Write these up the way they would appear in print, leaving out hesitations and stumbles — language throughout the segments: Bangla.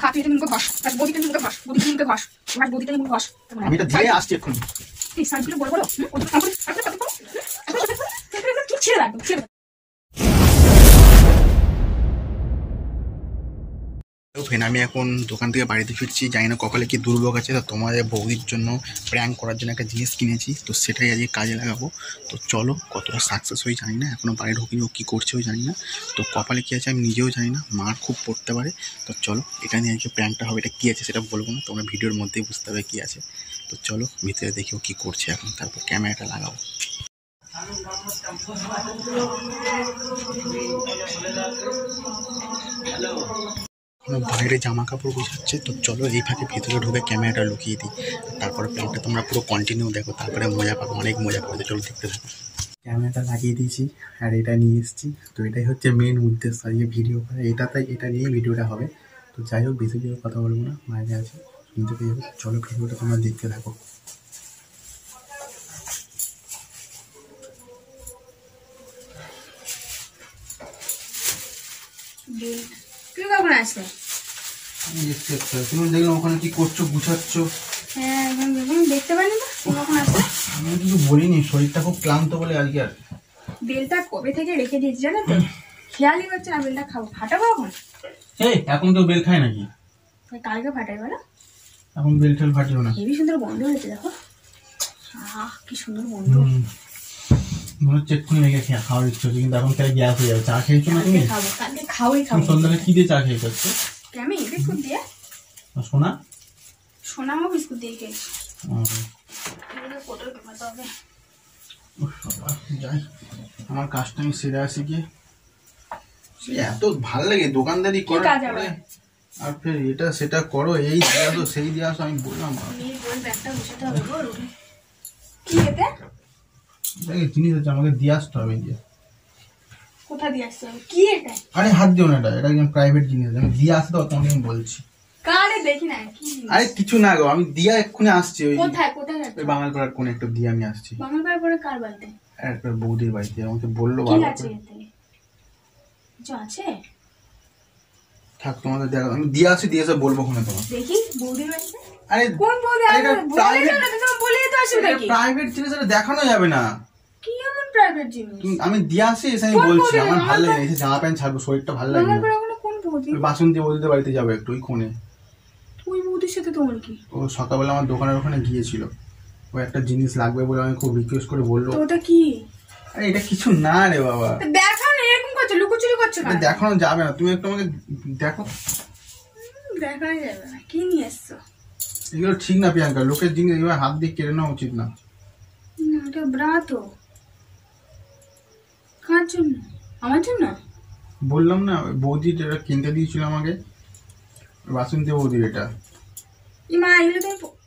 খা তুই মুখে ঘষ, বদিটা মুখে ঘষ, বদিটা মুখে ঘষ, তোমার বদিটা মুখে ঘষ। আমি এটা ধীরে আসছি এখন। এই সাইডগুলো বড় বড় কি ছেড়ে রাখবো ছেড়ে। আমি এখন দোকান থেকে বাড়িতে ফিরছি, জানি না কপালে কি দুর্ভোগ আছে। তো তোমাদের বৌদির জন্য প্র্যাঙ্ক করার জন্য একটা জিনিস কিনেছি, তো সেটাই আজকে কাজে লাগাবো। তো চলো, কতটা সাকসেস হয়ে জানি না, এখনও বাড়ি ঢুকিনি, ও কী করছেও জানি না। তো কপালে কী আছে আমি নিজেও জানি না, মার খুব পড়তে পারে। তো চলো, এটা নিয়ে আজকে প্র্যাঙ্কটা হবে। এটা কী আছে সেটা বলবো না, তোমরা ভিডিওর মধ্যেই বুঝতে হবে কী আছে। তো চলো ভিতরে দেখি ও কী করছে এখন, তারপর ক্যামেরাটা লাগাবো। বাইরে জামা কাপড় গোছাচ্ছে, তো চলো এই ফাঁকে ভিতরে ঢুকে ক্যামেরাটা লুকিয়ে দিই। তারপরে প্ল্যানটা তোমরা পুরো কন্টিনিউ দেখো, তারপরে মজা পাবো, অনেক মজা পাবো। চলো দেখতে থাকো। ক্যামেরাটা লাগিয়ে দিয়েছি আর এটা নিয়ে এসেছি, তো এটাই হচ্ছে মেন উদ্দেশ্য আজকে ভিডিও করা। এটা নিয়ে ভিডিওটা হবে। তো যাই হোক, বেশি কিছু কথা বলবো না, বাইরে আছে শুনতে পেয়ে যাবে। চলো ভিডিওটা তোমরা দেখতে থাকো। তুমি দেখলাম ওখানে কি করছো, গুছাচ্ছ। হ্যাঁ এখন দেখুন, দেখতে পারি না কখন আসছে। আমি কিছু বলিনি, শরীরটা খুব ক্লান্ত বলে আজকে। আর বেলটা কবে থেকে রেখে দিয়েছি জানো তো, খেয়ালই করছে না বেলটা খাবো। ফাটাবো এখন? এই এখন তো বেল খায় নাকি? কালকে ফাটাই বলো। এখন বেল টেল ফাটিও না। হেবি সুন্দর গন্ধ হয়েছে দেখো, কি সুন্দর গন্ধ। মনে হচ্ছে এক্ষুনি লেগে খাওয়ার ইচ্ছে হচ্ছে, কিন্তু এখন খেলে গ্যাস হয়ে যাবে। চা খেয়েছো না তুমি? খাবো, কালকে খাওয়াই খাবো। সন্ধ্যাবেলা কি দিয়ে চা খেয়েছো? আমি বিস্কুট দিয়ে। সোনা সোনামা বিস্কুট দিয়ে খেয়েছি। যাই, আমার কাজটা আমি সেরে আসি গিয়ে। এত ভাল লাগে দোকানদারি করে, আর ফের এটা সেটা করো, এই দিয়ে আসো সেই দিয়ে আসো। আমি বললাম জিনিস হচ্ছে আমাকে দিয়ে আসতে হবে। কোথায় দিয়ে আসতে হবে? কি এটা? আরে হাত দিও না, এটা একদম প্রাইভেট জিনিস। আমি দিয়ে আসতে হবে, তোমাকে আমি বলছি। কারে দেখি না কি? আরে কিছু না গো, আমি দিয়া এক্ষুনি আসছি। ওই কোথায় কোথায় যাচ্ছ? ওই বাঙালপাড়ার কোন একটা দিয়ে আমি আসছি। বাঙালপাড়ার পরে কার বাড়িতে? একটা বৌদির বাড়িতে। আমাকে বললো কি আছে এতে? কিছু আছে? থাক, তোমাদের দেখা, আমি দিয়ে আসি, দিয়ে এসে বলবো কোনে তোমার। দেখি বৌদির বাড়িতে। আরে কোন বৌদি? আরে বলে না, তুমি বলেই তো আসবে নাকি? প্রাইভেট জিনিস এটা দেখানো যাবে না। কি এমন প্রাইভেট জিনিস? আমি দিয়ে আসি, এসে আমি বলছি। আমার ভালো লাগে না, এসে জামা প্যান্ট ছাড়বো, শরীরটা ভালো লাগে না। কোন বৌদি? বাসন্তী বৌদিদের বাড়িতে যাবো একটু, ওই কোণে। ওই বৌদির সাথে তোমার কি? ও সকালবেলা আমার দোকানের ওখানে গিয়েছিল, ও একটা জিনিস লাগবে বলে আমি খুব রিকোয়েস্ট করে বললো। ওটা কি? আরে এটা কিছু না রে বাবা। দেখাও না, এরকম করছো, লুকোচুরি করছো কেন? দেখানো যাবে না, তুমি একটু আমাকে দেখো। দেখানো যাবে না? কি নিয়ে এসছো? এগুলো ঠিক না প্রিয়াঙ্কা, লোকের জিনিস এবার হাত দিয়ে কেড়ে নেওয়া উচিত না। এটা ব্রা তো। কার জন্য? আমার জন্য? বললাম না, ওই বৌদির এটা কিনতে দিয়েছিল আমাকে, বাসন্তী বৌদির। এটা মা এগুলো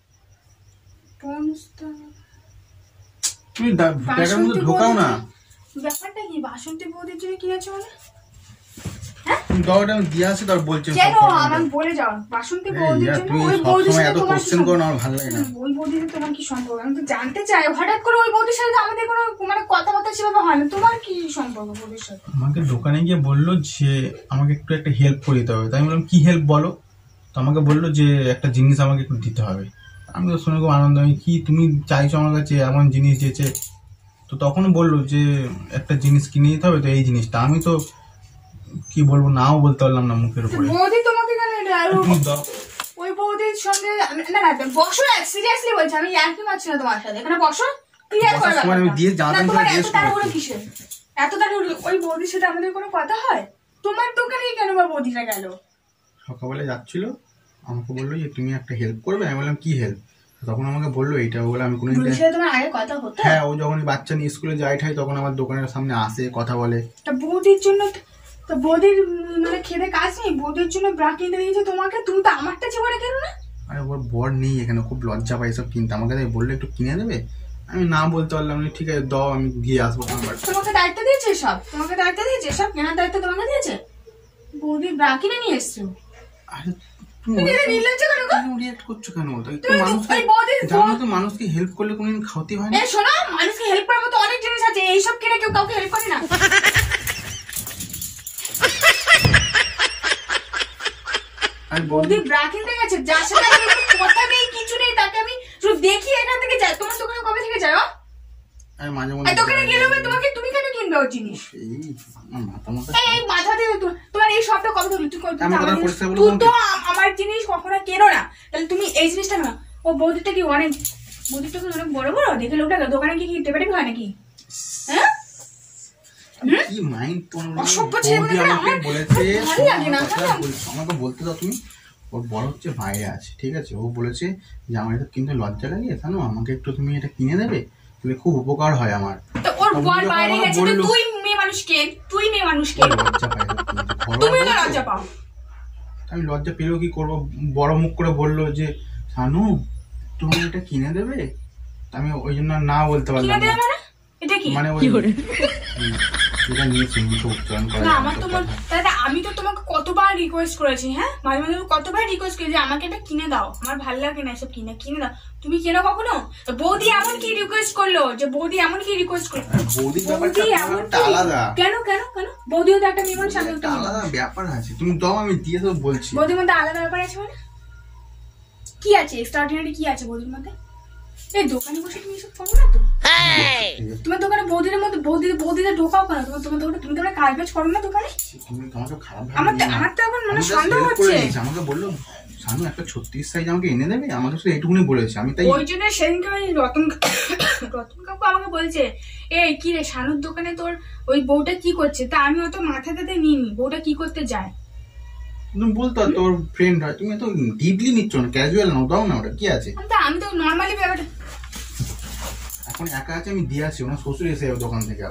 তুমি ব্যাগের মধ্যে ঢোকাও না। ব্যাপারটা কি? বাসন্তী বৌদির জন্য কি আছে বলে? তুমি দাও, এটা আমি দিয়ে আসি, তার বলছি। কেন আমাকে বলে যাও? বাসন্তী বৌদির জন্য? ওই বৌদির সাথে তোমার কি সম্পর্ক? আমার ভালো লাগে না। ওই বৌদির সাথে তোমার কি সম্পর্ক? আমি তো জানতে চাই। হঠাৎ করে ওই বৌদির সাথে আমাদের কোনো মানে কথাবার্তা সেভাবে হয় না। তোমার কি সম্পর্ক বৌদির সাথে? আমাকে দোকানে গিয়ে বললো যে আমাকে একটু একটা হেল্প করে দিতে হবে। তাই আমি বললাম কি হেল্প বলো। তো আমাকে বললো যে একটা জিনিস আমাকে একটু দিতে হবে। আমি তো শুনে খুব আনন্দ। আমি কি তুমি চাইছো আমার কাছে এমন জিনিস দিয়েছে? তো তখন বললো যে একটা জিনিস কিনে দিতে হবে, তো এই জিনিসটা। আমি তো কি বলবো, নাও বলতে পারলাম না মুখের উপরে। বৌদি তোমাকে কেন ওই বৌদির সঙ্গে না না বসো, সিরিয়াসলি বলছি, আমি আর কি মারছি না তোমার সাথে। এখানে বসো, ক্লিয়ার করে দাও। আমি দিয়ে জানতাম তো এত তাড়াহুড়ো কিসের? এত তাড়াহুড়ো? ওই বৌদির সাথে আমাদের কোনো কথা হয়? তোমার দোকানে কেন বা বৌদিটা গেল? সকালবেলা যাচ্ছিল, আমাকে বললো যে তুমি একটা হেল্প করবে। আমি বললাম কি হেল্প? তখন আমাকে বললো এইটা। বলে আমি কোনো তোমার আগে কথা হতো? হ্যাঁ, ও যখন বাচ্চা নিয়ে স্কুলে যাই ঠাই তখন আমার দোকানের সামনে আসে, কথা বলে। তা বৌদির জন্য তো বৌদির মানে খেতে কাজ নেই? বৌদির জন্য ব্রা কিনতে দিয়েছে তোমাকে, তুমি তো আমারটা জীবনে কেন না? আরে ওর বর নেই এখানে, খুব লজ্জা পাই এসব কিনতে। আমাকে তাই বললো একটু কিনে দেবে। আমি না বলতে পারলাম না। ঠিক আছে দাও, আমি দিয়ে আসবো। তোমাকে দায়িত্ব দিয়েছে সব? তোমাকে দায়িত্ব দিয়েছে সব? কেনার দায়িত্ব তোমাকে দিয়েছে? বৌদির ব্রা কিনে নিয়ে এসছো। আরে মানুষকে হেল্প করলে কোনদিন ক্ষতি হয় না? শোনো, মানুষকে হেল্প করার মতো অনেক জিনিস আছে, এইসব কিনে কেউ কাউকে হেল্প করে না। বৌদি ব্রা কিনতে গেছে, যার সাথে কথা নেই কিছু নেই, তাকে আমি শুধু দেখি এখান থেকে যাই। তোমার দোকানে কবে থেকে যাও? আমি মাঝে মাঝে দোকানে গেলে তোমাকে, তুমি কেন কিনবে ওই জিনিস? এই মাথা দিয়ে তোমার এই সবটা কথা বলি, তুই তো আমার জিনিস কখনো কেনো না, তাহলে তুমি এই জিনিসটা না। ও বৌদিটা কি অনেক, বৌদিটা কি অনেক বড় বড় দেখে লোকটা, দোকানে কি টেপাটেপি হয় নাকি? হ্যাঁ কি মাইন্ড তোমার, অসভ্য ছেলে আমাকে বলেছে, ভালো লাগে না আমাকে বলতে দাও তুমি। ওর বড় হচ্ছে বাইরে আছে, ঠিক আছে, ও বলেছে যে আমার এটা কিনতে লজ্জা লাগে, জানো আমাকে একটু তুমি এটা কিনে দেবে, তুমি খুব উপকার হয় আমার। তো ওর বর বাইরে গেছে, তো তুই মেয়ে মানুষকে, তুই মেয়ে মানুষকে লজ্জা পাই, তুমি না লজ্জা পাও? আমি লজ্জা পেলেও কি করবো, বড় মুখ করে বললো যে শানু তুমি এটা কিনে দেবে, আমি ওই জন্য না বলতে পারলাম না। এটা কি মানে ওই এটা নিয়েছি উচ্চারণ করা। আমার তো দাদা, আমি তো তোমাকে কতবার রিকোয়েস্ট করেছি, হ্যাঁ মাঝে মাঝে কতবার রিকোয়েস্ট করেছি আমাকে এটা কিনে দাও, আমার ভালো লাগে না এসব কিনে দাও, তুমি কেন কখনো? বৌদি এমন কি রিকোয়েস্ট করলো, যে বৌদি এমন কি রিকোয়েস্ট করলো? বৌদির ব্যাপারটা আলাদা। কেন কেন কেন? বৌদিও তো একটা মেয়ে মানুষ, আমি একটা আলাদা ব্যাপার আছে, তুমি দাও আমি দিয়ে তো বলছি। বৌদির মধ্যে আলাদা ব্যাপার আছে মানে কি আছে? এক্সট্রাঅর্ডিনারি কি আছে বৌদির মধ্যে? এই দোকানে বসে তুমি এসব করো না তো? তোমার দোকানে বৌদিদের মধ্যে বৌদিদের ঢোকাও কেন? তোমার দোকানে তুমি তো কাজ করো না দোকানে? আমার তো এখন মানে সন্দেহ হচ্ছে। আমাকে বললো শানু একটা 36 সাইজ আমাকে এনে দেবে, আমাকে শুধু এইটুকুনি বলেছে। আমি তাই ওই জন্য সেদিনকে ওই রতন কাকু আমাকে বলছে, এই কি রে শানুর দোকানে তোর ওই বউটা কি করছে? তা আমি অত মাথাটাতে নিইনি, বউটা কি করতে যায় তুমি বলতো তোর ফ্রেন্ড হয়, তুমি তো ডিপলি নিচ্ছ না, ক্যাজুয়াল নাও, দাও না, ওটা কি আছে? আমি তো নরমালি ব্যাপারটা এখন একা আছে, আমি দিয়ে আসি, ওনার শ্বশুর এসে যাবে দোকান থেকে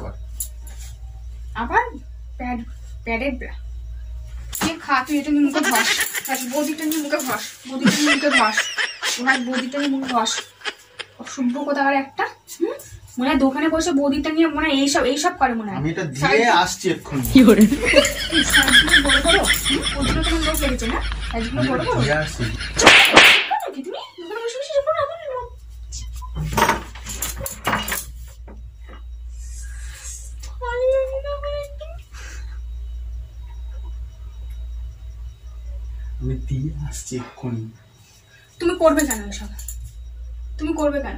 আবার প্যাডের ব্রা খা, তুই এটা নিয়ে মুখে ঘষ, বৌদিটা নিয়ে মুখে ঘষ, বৌদিটা নিয়ে মুখে ঘষ, ওনার বৌদিটা নিয়ে মুখে ঘষ। অসভ্য কোথাকার একটা, মনে হয় দোকানে বসে বৌদিটা নিয়ে মনে হয় এইসব করে মনে হয়। আমি এটা দিয়ে আসছি এক্ষুনি। কি করে বড় বড় ওগুলো তোমার লোক লেগেছে না, এগুলো বড় বড় দিয়ে আসছি। তুমি দোকানে বসে বসে যখন আমি দিয়ে আসছি এক্ষুনি। তুমি করবে কেন এসব? তুমি করবে কেন?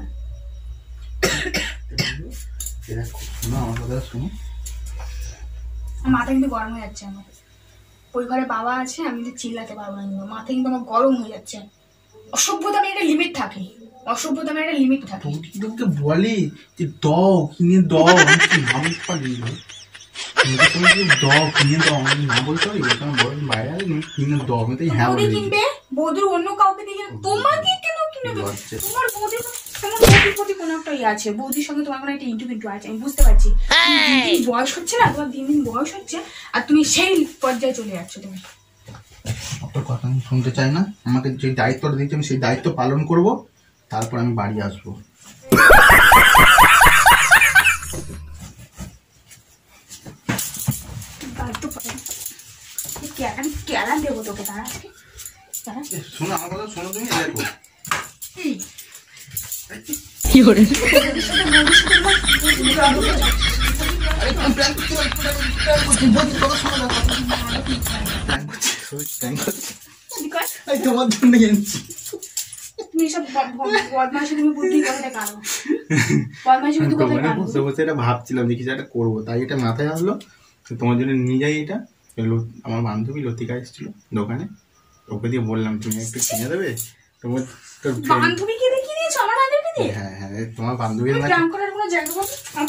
আমার কথা শুনো, মাথা কিন্তু গরম হয়ে যাচ্ছে আমার। ওই ঘরে বাবা আছে, আমি তো চিল্লাতে পারবো না, মাথা কিন্তু আমার গরম হয়ে যাচ্ছে। অসভ্যতা একটা লিমিট থাকে, অসভ্যতা একটা লিমিট থাকে। তোকে বলি যে দাও কিনে দাও, আমি পারি দাও কিনে দাও, আমি না বলতে পারি, বাইরে কিনে দাও, আমি তাই হ্যাঁ বলি। কিনবে বৌদির অন্য কাউকে দিয়ে, তোমাকে কেন কিনে দেবো? তোমার বৌদির বৌদির প্রতি কোনো একটা ইয়ে আছে, বৌদির সঙ্গে তোমার কোনো একটা ইন্টু আছে, আমি বুঝতে পারছি। বয়স হচ্ছে না, তোমার দিন দিন বয়স হচ্ছে, আর তুমি সেই পর্যায়ে চলে যাচ্ছ। তুমি তোর কথা আমি শুনতে চাই না, আমাকে যে দায়িত্বটা দিয়েছি আমি সেই দায়িত্ব পালন করব, তারপর আমি বাড়ি আসবো। কেলা দেবো তোকে, তারা আজকে শোনো আমার কথা, শোনো তুমি দেখো কি করে তোমার জন্য এনেছি। তুমি সব বদমাশি, তুমি বুদ্ধি কোথায় কারো বদমাশি বুদ্ধি কোথায় কারো? বসে বসে এটা ভাবছিলাম যে কিছু একটা করবো, তাই এটা মাথায় আসলো, তোমার জন্য নিয়ে যাই। এটা আমার বান্ধবী লতিকা এসেছিল দোকানে, ওকে দিয়ে বললাম তুমি একটু কিনে দেবে। তোমার বান্ধবীকে দিয়ে কিনেছো? আমার বান্ধবীকে দিয়ে? হ্যাঁ হ্যাঁ, তোমার বান্ধবী প্ল্যান করার কোনো জায়গা পাবো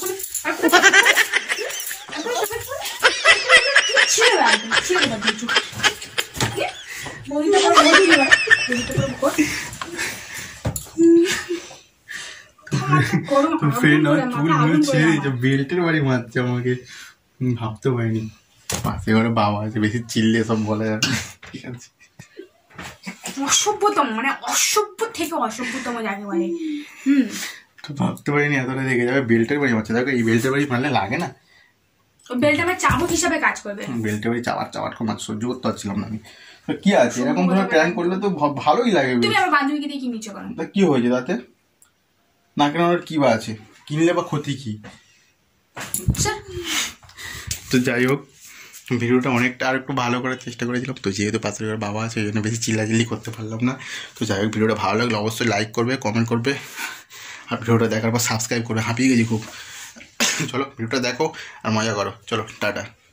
বেল্টের বাড়ি মারছে আমাকে, ভাবতে পারিনি। পাশে ঘরে বাবা আছে, বেশি চিল্লে সব বলা যাবে। ঠিক আছে, অসভ্যতম, মানে অসভ্য থেকে অসভ্যতম যাকে বলে। তো ভাবতে পারিনি এতটা দেখে যাবে। বেল্টের বাড়ি মারছে, দেখো এই বেল্টের বাড়ি মারলে লাগে না, বেল্ট আমার চাবুক হিসাবে কাজ করবে। বেল্টের বাড়ি চাওয়ার খুব সহ্য করতে পারছিলাম না আমি। কি আছে এরকম ধরনের প্র্যাঙ্ক করলে তো ভালোই লাগে। তুমি আমার বান্ধবীকে দিয়ে কিনেছো কেন? তা কি হয়েছে তাতে? না কেন ওর কি বা আছে, কিনলে বা ক্ষতি কি? তো যাই হোক, ভিডিওটা অনেকটা আর একটু ভালো করার চেষ্টা করেছিলাম, তো যেহেতু পাশের ঘরে বাবা আছে ওই জন্য বেশি চিল্লাচিল্লি করতে পারলাম না। তো যাই হোক, ভিডিওটা ভালো লাগলে অবশ্যই লাইক করবে, কমেন্ট করবে, আর ভিডিওটা দেখার পর সাবস্ক্রাইব করবে। হাঁপিয়ে গেছি খুব। চলো ভিডিওটা দেখো আর মজা করো, চলো টাটা।